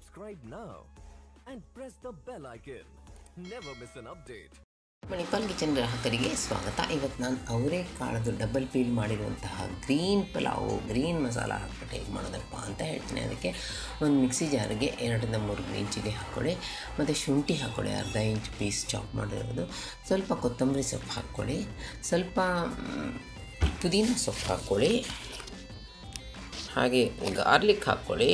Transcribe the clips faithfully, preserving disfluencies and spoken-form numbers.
Subscribe now and press the bell icon. Never miss an update. Manipal kitchen ಗ್ರಾಹಕರಿಗೆ ಸ್ವಾಗತ. ಇವತ್ತು ನಾನು ಅವರೆಕಾಳದು ಡಬಲ್ ಪೀಲ್ ಮಾಡಿರುವಂತಹ ಗ್ರೀನ್ ಪಲಾವು ಗ್ರೀನ್ ಮಸಾಲ ಹಾಕ್ಬಿಟ್ಟು ಹೇಗೆ ಮಾಡೋದಪ್ಪ ಅಂತ ಹೇಳ್ತೀನಿ. ಅದಕ್ಕೆ ಒಂದು ಮಿಕ್ಸಿ ಜಾರಿಗೆ ಎರಡರಿಂದ ಮೂರು ಗ್ರೀನ್ ಚಿಲ್ಲಿ ಹಾಕ್ಕೊಳ್ಳಿ, ಮತ್ತು ಶುಂಠಿ ಹಾಕ್ಕೊಳ್ಳಿ, ಅರ್ಧ ಇಂಚ್ ಪೀಸ್ ಚಾಪ್ ಮಾಡಿರೋದು, ಸ್ವಲ್ಪ ಕೊತ್ತಂಬರಿ ಸೊಪ್ಪು ಹಾಕ್ಕೊಳ್ಳಿ, ಸ್ವಲ್ಪ ಪುದೀನ ಸೊಪ್ಪು ಹಾಕ್ಕೊಳ್ಳಿ, ಹಾಗೆ ಗಾರ್ಲಿಕ್ ಹಾಕ್ಕೊಳ್ಳಿ,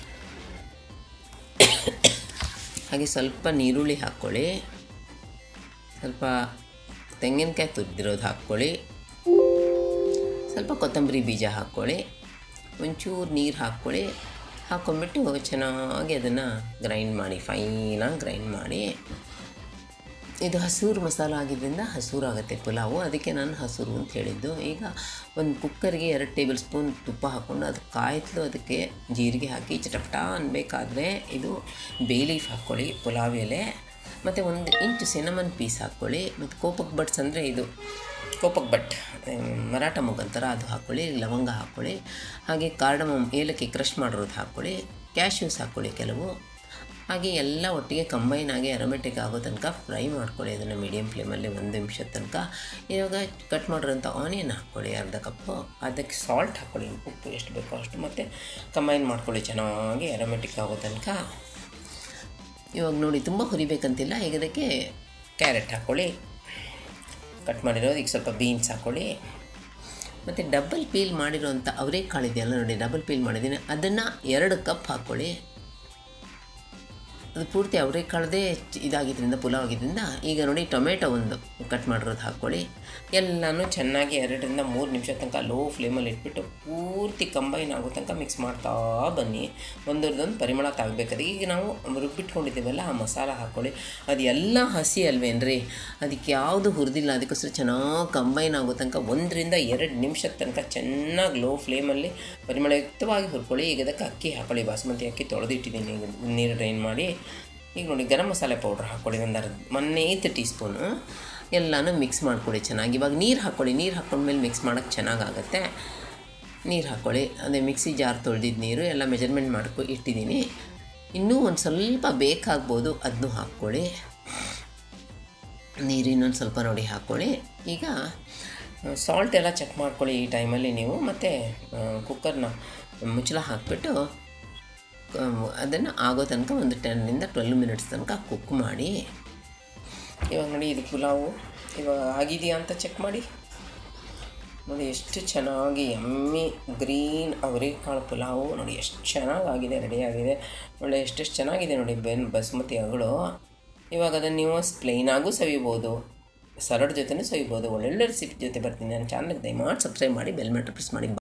ಹಾಗೆ ಸ್ವಲ್ಪ ನೀರುಳ್ಳಿ ಹಾಕ್ಕೊಳ್ಳಿ, ಸ್ವಲ್ಪ ತೆಂಗಿನಕಾಯಿ ತುರಿದಿರೋದು ಹಾಕ್ಕೊಳ್ಳಿ, ಸ್ವಲ್ಪ ಕೊತ್ತಂಬರಿ ಬೀಜ ಹಾಕ್ಕೊಳ್ಳಿ, ಒಂಚೂರು ನೀರು ಹಾಕ್ಕೊಳ್ಳಿ. ಹಾಕ್ಕೊಂಬಿಟ್ಟು ಚೆನ್ನಾಗಿ ಅದನ್ನು ಗ್ರೈಂಡ್ ಮಾಡಿ, ಫೈನಾಗಿ ಗ್ರೈಂಡ್ ಮಾಡಿ. ಇದು ಹಸೂರು ಮಸಾಲ ಆಗಿದ್ದರಿಂದ ಹಸೂರು ಆಗುತ್ತೆ ಪುಲಾವು, ಅದಕ್ಕೆ ನಾನು ಹಸೂರು ಅಂತ ಹೇಳಿದ್ದು. ಈಗ ಒಂದು ಕುಕ್ಕರ್ಗೆ ಎರಡು ಟೇಬಲ್ ಸ್ಪೂನ್ ತುಪ್ಪ ಹಾಕ್ಕೊಂಡು ಅದು ಕಾಯ್ತಲು ಅದಕ್ಕೆ ಜೀರಿಗೆ ಹಾಕಿ ಚಟಪಟ ಅನ್ಬೇಕಾದ್ರೆ ಇದು ಬೇ ಲೀಫ್ ಹಾಕ್ಕೊಳ್ಳಿ, ಪುಲಾವ್ ಎಲೆ, ಮತ್ತು ಒಂದು ಇಂಚು ಸಿನಮನ್ ಪೀಸ್ ಹಾಕ್ಕೊಳ್ಳಿ, ಮತ್ತು ಕೋಪಕ್ ಬಟ್ಸ್ ಅಂದರೆ ಇದು ಕೋಪಕ್ ಬಟ್ ಮರಾಠ ಮೊಗ್ಗಂತರ ಅದು ಹಾಕ್ಕೊಳ್ಳಿ, ಲವಂಗ ಹಾಕ್ಕೊಳ್ಳಿ, ಹಾಗೆ ಕಾರ್ಡಮಮ್ ಏಲಕ್ಕಿ ಕ್ರಷ್ ಮಾಡಿರೋದು ಹಾಕ್ಕೊಳ್ಳಿ, ಕ್ಯಾಶ್ಯೂಸ್ ಹಾಕ್ಕೊಳ್ಳಿ ಕೆಲವು, ಹಾಗೆ ಎಲ್ಲ ಒಟ್ಟಿಗೆ ಕಂಬೈನ್ ಆಗಿ ಅರೋಮೆಟಿಕ್ ಆಗೋ ತನಕ ಫ್ರೈ ಮಾಡ್ಕೊಳ್ಳಿ ಅದನ್ನು ಮೀಡಿಯಮ್ ಫ್ಲೇಮಲ್ಲಿ ಒಂದು ನಿಮಿಷದ ತನಕ. ಇವಾಗ ಕಟ್ ಮಾಡಿರೋಂಥ ಆನಿಯನ್ ಹಾಕ್ಕೊಳ್ಳಿ ಅರ್ಧ ಕಪ್ಪು, ಅದಕ್ಕೆ ಸಾಲ್ಟ್ ಹಾಕ್ಕೊಳ್ಳಿ, ಉಪ್ಪು ಎಷ್ಟು ಬೇಕೋ ಅಷ್ಟು, ಮತ್ತು ಕಂಬೈನ್ ಮಾಡ್ಕೊಳ್ಳಿ ಚೆನ್ನಾಗಿ ಅರೋಮೆಟಿಕ್ ಆಗೋ ತನಕ. ಇವಾಗ ನೋಡಿ ತುಂಬ ಹುರಿಬೇಕಂತಿಲ್ಲ. ಈಗ ಅದಕ್ಕೆ ಕ್ಯಾರೆಟ್ ಹಾಕ್ಕೊಳ್ಳಿ ಕಟ್ ಮಾಡಿರೋದು, ಈಗ ಸ್ವಲ್ಪ ಬೀನ್ಸ್ ಹಾಕ್ಕೊಳ್ಳಿ, ಮತ್ತು ಡಬಲ್ ಪೀಲ್ ಮಾಡಿರೋಂಥ ಅವರೆಕಾಳು ಇದೆಯಲ್ಲ ನೋಡಿ, ಡಬಲ್ ಪೀಲ್ ಮಾಡಿದ್ದೀನಿ, ಅದನ್ನು ಎರಡು ಕಪ್ ಹಾಕ್ಕೊಳ್ಳಿ. ಅದು ಪೂರ್ತಿ ಅವರೆಕಾಳದೇ ಇದಾಗಿದ್ದರಿಂದ ಪುಲಾವ್ ಆಗಿದ್ದರಿಂದ. ಈಗ ನೋಡಿ ಟೊಮೆಟೊ ಒಂದು ಕಟ್ ಮಾಡಿರೋದು ಹಾಕ್ಕೊಳ್ಳಿ. ಎಲ್ಲನೂ ಚೆನ್ನಾಗಿ ಎರಡರಿಂದ ಮೂರು ನಿಮಿಷ ತನಕ ಲೋ ಫ್ಲೇಮಲ್ಲಿ ಇಟ್ಬಿಟ್ಟು ಪೂರ್ತಿ ಕಂಬೈನ್ ಆಗೋ ತನಕ ಮಿಕ್ಸ್ ಮಾಡ್ತಾ ಬನ್ನಿ. ಒಂದರದೊಂದು ಪರಿಮಳ ತಾಗಬೇಕಾದ್ರೆ ಈಗ ನಾವು ರುಬ್ಬಿಟ್ಕೊಂಡಿದ್ದೀವಲ್ಲ ಆ ಮಸಾಲ ಹಾಕ್ಕೊಳ್ಳಿ. ಅದು ಎಲ್ಲ ಹಸಿ ಅಲ್ವೇನ್ರಿ, ಅದಕ್ಕೆ ಯಾವುದು ಹುರಿದಿಲ್ಲ, ಅದಕ್ಕೋಸ್ಕರ ಚೆನ್ನಾಗಿ ಕಂಬೈನ್ ಆಗೋ ತನಕ ಒಂದರಿಂದ ಎರಡು ನಿಮಿಷದ ತನಕ ಚೆನ್ನಾಗಿ ಲೋ ಫ್ಲೇಮಲ್ಲಿ ಪರಿಮಳಯುಕ್ತವಾಗಿ ಹುರ್ಕೊಳ್ಳಿ. ಈಗ ಅದಕ್ಕೆ ಅಕ್ಕಿ ಹಾಕ್ಕೊಳ್ಳಿ, ಬಾಸುಮತಿ ಅಕ್ಕಿ ತೊಳೆದಿಟ್ಟಿದ್ದೀನಿ, ನೀರು ಡ್ರೈನ್ ಮಾಡಿ. ಈಗ ನೋಡಿ ಗರಂ ಮಸಾಲೆ ಪೌಡ್ರ್ ಹಾಕ್ಕೊಳ್ಳಿ ಒಂದು ಅರ್ಧ ಮೊನ್ನೆ ಐದು ಟೀ ಸ್ಪೂನು, ಎಲ್ಲನೂ ಮಿಕ್ಸ್ ಮಾಡ್ಕೊಳ್ಳಿ ಚೆನ್ನಾಗಿ. ಇವಾಗ ನೀರು ಹಾಕ್ಕೊಳ್ಳಿ, ನೀರು ಹಾಕ್ಕೊಂಡ್ಮೇಲೆ ಮಿಕ್ಸ್ ಮಾಡೋಕ್ಕೆ ಚೆನ್ನಾಗಾಗತ್ತೆ. ನೀರು ಹಾಕ್ಕೊಳ್ಳಿ, ಅದೇ ಮಿಕ್ಸಿ ಜಾರ್ ತೊಳೆದಿದ್ದು ನೀರು ಎಲ್ಲ ಮೆಜರ್ಮೆಂಟ್ ಮಾಡ್ಕೊ ಇಟ್ಟಿದ್ದೀನಿ. ಇನ್ನೂ ಒಂದು ಸ್ವಲ್ಪ ಬೇಕಾಗ್ಬೋದು, ಅದನ್ನೂ ಹಾಕ್ಕೊಳ್ಳಿ. ನೀರು ಇನ್ನೊಂದು ಸ್ವಲ್ಪ ನೋಡಿ ಹಾಕ್ಕೊಳ್ಳಿ. ಈಗ ಸಾಲ್ಟ್ ಎಲ್ಲ ಚೆಕ್ ಮಾಡ್ಕೊಳ್ಳಿ ಈ ಟೈಮಲ್ಲಿ ನೀವು, ಮತ್ತು ಕುಕ್ಕರ್ನ ಮುಚ್ಚಳ ಹಾಕಿಬಿಟ್ಟು ಅದನ್ನು ಆಗೋ ತನಕ ಒಂದು ಟೆನ್ನಿಂದ ಟ್ವೆಲ್ವ್ ಮಿನಿಟ್ಸ್ ತನಕ ಕುಕ್ ಮಾಡಿ. ಇವಾಗ ನೋಡಿ ಇದು ಪುಲಾವು ಇವಾಗ ಆಗಿದೆಯಾ ಅಂತ ಚೆಕ್ ಮಾಡಿ. ನೋಡಿ ಎಷ್ಟು ಚೆನ್ನಾಗಿ ಎಮ್ಮಿ ಗ್ರೀನ್ ಅವರೆಕಾಳು ಪುಲಾವು ನೋಡಿ ಎಷ್ಟು ಚೆನ್ನಾಗಾಗಿದೆ, ರೆಡಿಯಾಗಿದೆ. ಒಳ್ಳೆ ಎಷ್ಟೆಷ್ಟು ಚೆನ್ನಾಗಿದೆ ನೋಡಿ ಬೆನ್ ಬಾಸುಮತಿ ಅಗಳು. ಇವಾಗ ಅದನ್ನು ನೀವು ಪ್ಲೈನಾಗೂ ಸವಿಬೋದು, ಸಲಾಡ್ ಜೊತೆನೂ ಸವಿಬೋದು. ಒಳ್ಳೊಳ್ಳೆ ರೆಸಿಪಿ ಜೊತೆ ಬರ್ತೀನಿ. ನನ್ನ ಚಾನಲ್ಗೆ ದಯಮಾಡಿ ಸಬ್ಸ್ಕ್ರೈಬ್ ಮಾಡಿ, ಬೆಲ್ ಬಟನ್ ಪ್ರೆಸ್ ಮಾಡಿ.